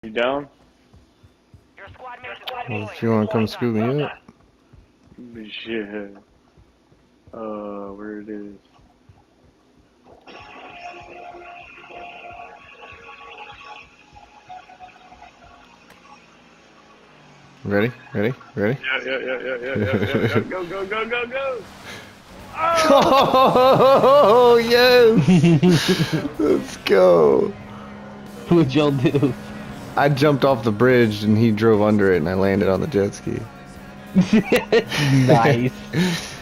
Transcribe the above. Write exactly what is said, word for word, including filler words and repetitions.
You down? Your squad mate is on Well, way. if you want to come scoop me up. Yeah. Uh, where it is. Ready? Ready? Ready? Yeah, yeah, yeah, yeah, yeah, yeah, yeah, yeah. Go, go, go, go, go! Oh, yes! Let's go. What'd y'all do? I jumped off the bridge and he drove under it and I landed on the jet ski. Nice.